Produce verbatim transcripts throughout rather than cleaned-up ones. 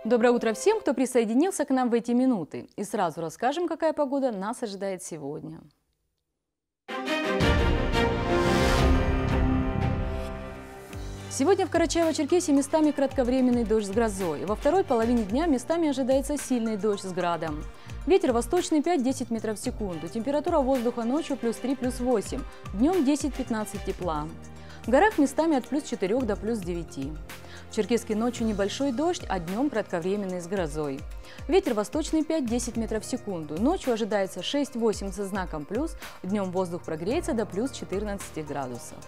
Доброе утро всем, кто присоединился к нам в эти минуты. И сразу расскажем, какая погода нас ожидает сегодня. Сегодня в Карачаево-Черкесии местами кратковременный дождь с грозой. Во второй половине дня местами ожидается сильный дождь с градом. Ветер восточный пять-десять метров в секунду. Температура воздуха ночью плюс три, плюс восемь. Днем десять-пятнадцать тепла. В горах местами от плюс четырёх до плюс девяти. В Черкеске ночью небольшой дождь, а днем кратковременный с грозой. Ветер восточный пять-десять метров в секунду. Ночью ожидается шесть-восемь со знаком плюс. Днем воздух прогреется до плюс четырнадцати градусов.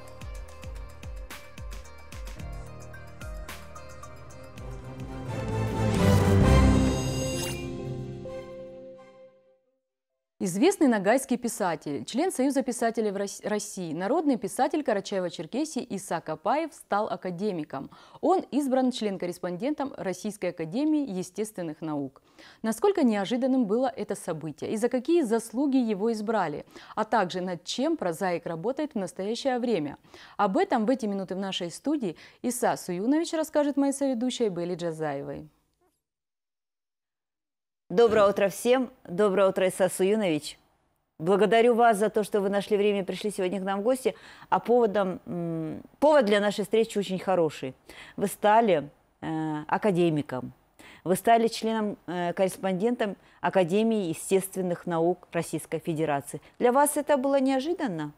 Известный ногайский писатель, член Союза писателей России, народный писатель Карачаево-Черкесии Иса Капаев стал академиком. Он избран член-корреспондентом Российской академии естественных наук. Насколько неожиданным было это событие и за какие заслуги его избрали, а также над чем прозаик работает в настоящее время. Об этом в эти минуты в нашей студии Иса Суюнович расскажет моей соведущей Белли Джазаевой. Доброе утро всем. Доброе утро, Иса Суюнович. Благодарю вас за то, что вы нашли время и пришли сегодня к нам в гости. А поводом, повод для нашей встречи очень хороший. Вы стали э, академиком. Вы стали членом-корреспондентом Академии естественных наук Российской Федерации. Для вас это было неожиданно?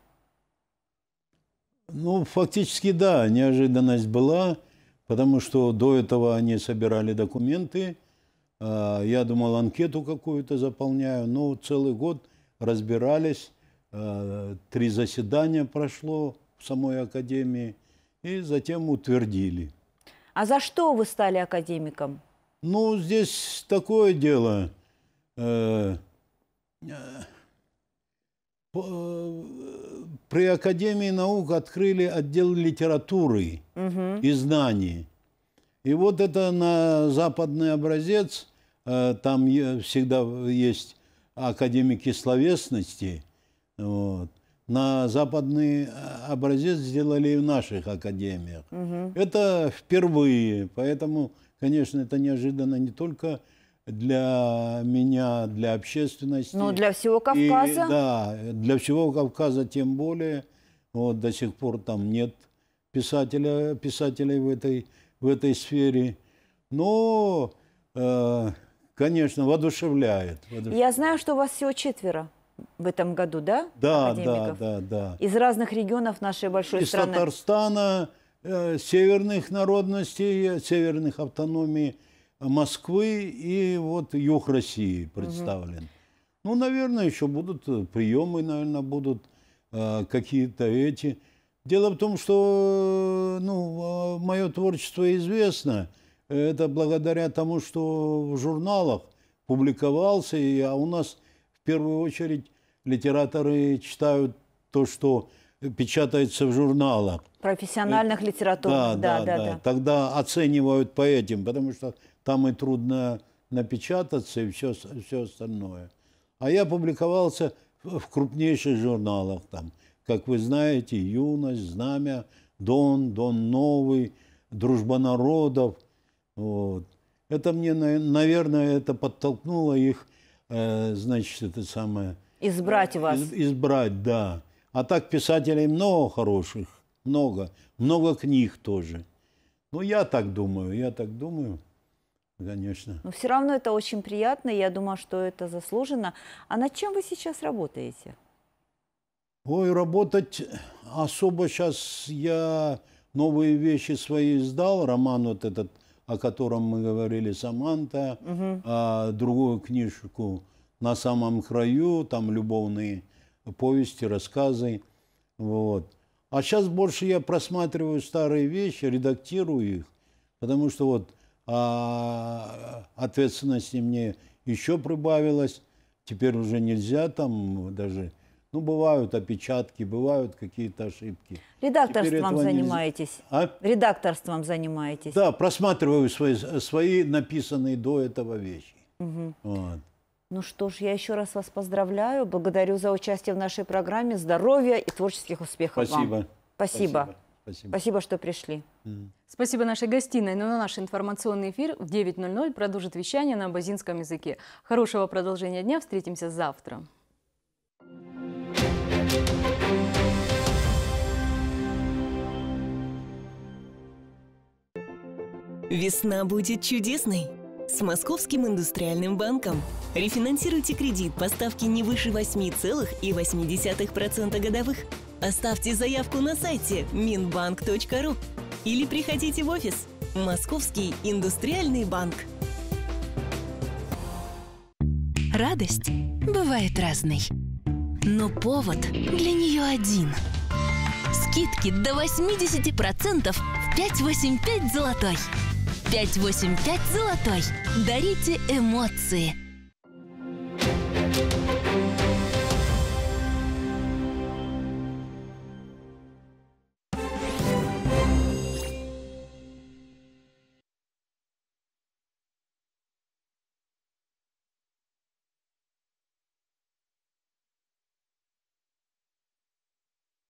Ну, фактически, да, неожиданность была, потому что до этого они собирали документы. Я думал, анкету какую-то заполняю, но целый год разбирались, три заседания прошло в самой академии, и затем утвердили. А за что вы стали академиком? Ну, здесь такое дело. При Академии наук открыли отдел литературы угу. и знаний. И вот это на западный образец. Там всегда есть академики словесности. Вот. На западный образец сделали и в наших академиях. Угу. Это впервые. Поэтому, конечно, это неожиданно не только для меня, для общественности. Но для всего Кавказа. И, да, для всего Кавказа тем более. Вот, до сих пор там нет писателя, писателей в этой, в этой сфере. Но... Э, Конечно, воодушевляет, воодушевляет. Я знаю, что у вас всего четверо в этом году, да? Да, да, да, да. Из разных регионов нашей большой Из страны. Из Татарстана, э, северных народностей, северных автономий Москвы и вот юг России представлен. Угу. Ну, наверное, еще будут приемы, наверное, будут э, какие-то эти. Дело в том, что ну, мое творчество известно. Это благодаря тому, что в журналах публиковался, и, а у нас в первую очередь литераторы читают то, что печатается в журналах. Профессиональных литератур. Да, да, да, да, да. да. Тогда оценивают по этим, потому что там и трудно напечататься, и все, все остальное. А я публиковался в крупнейших журналах, там, как вы знаете, «Юность», «Знамя», «Дон», «Дон Новый», «Дружба народов». Вот. Это мне, наверное, это подтолкнуло их, э, значит, это самое... Избрать вас. Избрать, да. А так писателей много хороших, много. Много книг тоже. Ну, я так думаю, я так думаю, конечно. Но все равно это очень приятно, я думаю, что это заслуженно. А над чем вы сейчас работаете? Ой, работать особо сейчас я новые вещи свои издал, роман вот этот, о котором мы говорили, «Саманта», угу. а другую книжку «На самом краю», там любовные повести, рассказы. Вот. А сейчас больше я просматриваю старые вещи, редактирую их, потому что вот а, ответственности мне еще прибавилось. Теперь уже нельзя там даже... Ну, бывают опечатки, бывают какие-то ошибки. Редакторством занимаетесь? А? Редакторством занимаетесь? Да, просматриваю свои, свои написанные до этого вещи. Угу. Вот. Ну что ж, я еще раз вас поздравляю. Благодарю за участие в нашей программе. Здоровья и творческих успехов Спасибо. вам. Спасибо. Спасибо. Спасибо. Спасибо, что пришли. Спасибо нашей гостиной. Но наш информационный эфир в девять ноль ноль продолжит вещание на абазинском языке. Хорошего продолжения дня. Встретимся завтра. Весна будет чудесной. С Московским индустриальным банком. Рефинансируйте кредит по ставке не выше восемь целых восемь десятых процента годовых. Оставьте заявку на сайте минбанк точка ру или приходите в офис. Московский индустриальный банк. Радость бывает разной, но повод для нее один. Скидки до восьмидесяти процентов в пять восемь пять золотой. пять восемь пять золотой. Дарите эмоции.